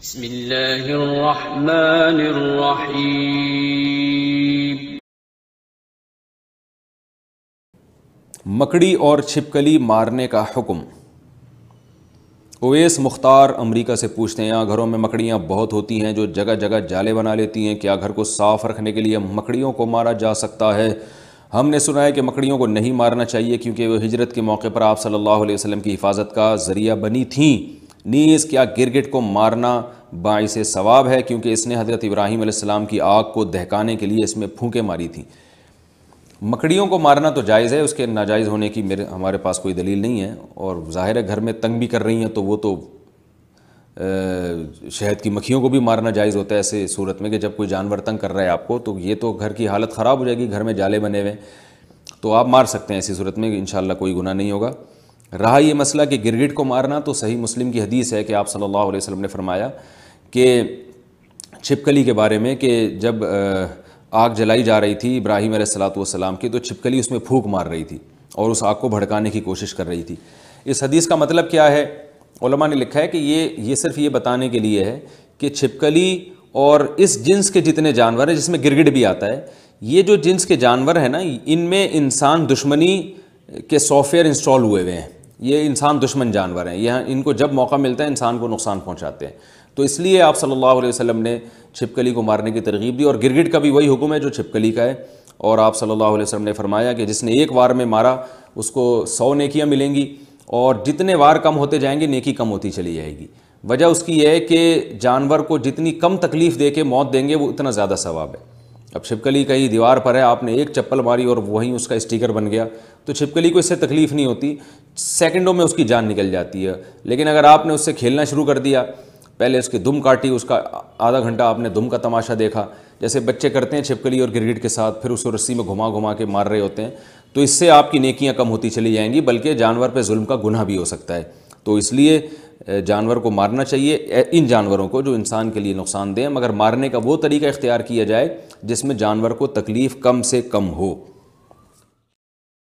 بسم اللہ الرحمن الرحیم۔ مکڑی اور چھپکلی مارنے کا حکم۔ اویس مختار امریکہ سے پوچھتے ہیں، یہاں گھروں میں مکڑیاں بہت ہوتی ہیں جو جگہ جگہ جالے بنا لیتی ہیں، کیا گھر کو صاف رکھنے کے لیے مکڑیوں کو مارا جا سکتا ہے؟ ہم نے سنا ہے کہ مکڑیوں کو نہیں مارنا چاہیے کیونکہ وہ ہجرت کے موقع پر آپ صلی اللہ علیہ وسلم کی حفاظت کا ذریعہ بنی تھیں۔ نیز کیا گرگٹ کو مارنا باعث ثواب ہے کیونکہ اس نے حضرت ابراہیم علیہ السلام کی آگ کو دہکانے کے لیے اس میں پھونکیں ماری تھیں؟ مکڑیوں کو مارنا تو جائز ہے، اس کے ناجائز ہونے کی ہمارے پاس کوئی دلیل نہیں ہے، اور ظاہر ہے گھر میں تنگ بھی کر رہی ہیں تو وہ تو شہد کی مکھیوں کو بھی مارنا جائز ہوتا ہے ایسے صورت میں کہ جب کوئی جانور تنگ کر رہا ہے آپ کو تو یہ تو گھر کی حالت خراب ہو جائے گی، گھر میں جالے بنے ہوئے تو آپ مار سکتے ہیں، ایسی صورت میں انشاءاللہ کوئی گناہ نہیں ہوگا۔ رہا یہ مسئلہ کہ گرگٹ کو مارنا، تو صحیح مسلم کی حدیث ہے کہ آپ صلی اللہ علیہ وسلم نے فرمایا کہ چھپکلی کے بارے میں کہ جب آگ جلائی جا رہی تھی ابراہیم علیہ السلام کی تو چھپکلی اس میں پھونک مار رہی تھی اور اس آگ کو بھڑکانے کی کوشش کر رہی تھی۔ اس حدیث کا مطلب کیا ہے؟ علماء نے لکھا ہے کہ یہ صرف یہ بتانے کے لیے ہے کہ چھپکلی اور اس جنس کے جتنے جانور ہیں جس میں گرگٹ بھی آتا ہے، یہ جو جنس کے جانور ہیں نا، ان میں انسان دشمنی کے سافٹ ویئر انسٹال ہوئے ہوئے ہیں، یہ انسان دشمن جانور ہیں، یہ ان کو جب موقع ملتا ہے انسان کو نقصان پہنچاتے ہیں، تو اس لیے آپ صلی اللہ علیہ وسلم نے چھپکلی کو مارنے کی ترغیب دی، اور گرگٹ کا بھی وہی حکم ہے جو چھپکلی کا ہے، اور آپ صلی اللہ علیہ وسلم نے فرمایا کہ جس نے ایک وار میں مارا اس کو 100 نیکیاں ملیں گی، اور جتنے وار کم ہوتے جائیں گے نیکی کم ہوتی چلی جائے گی۔ وجہ اس کی یہ ہے کہ جانور کو جتنی کم تکلیف دے کے موت دیں گے وہ اتنا زیادہ ثواب ہے۔ اب چھپکلی کہیں دیوار پر ہے، آپ نے ایک چپل ماری اور وہیں اس کا اسٹیکر بن گیا تو چھپکلی کو اس سے تکلیف نہیں ہوتی، سیکنڈوں میں اس کی جان نکل جاتی ہے، لیکن اگر آپ نے اس سے کھیلنا شروع کر دیا، پہلے اس کی دم کاٹی، اس کا آدھا گھنٹہ آپ نے دم کا تماشا دیکھا جیسے بچے کرتے ہیں چھپکلی اور گرگٹ کے ساتھ، پھر اس کو رسی میں گھما گھما کے مار رہے ہوتے ہیں، تو اس سے آپ کی نیکیاں کم ہوتی چلی جائیں گی، بلکہ جانور پہ ظلم کا گناہ بھی ہو سکتا ہے۔ تو اس لیے جانور کو مارنا چاہیے، ان جانوروں کو جو انسان کے لیے نقصان دیں، مگر مارنے کا وہ طریقہ اختیار کیا جائے جس میں جانور کو تکلیف کم سے کم ہو۔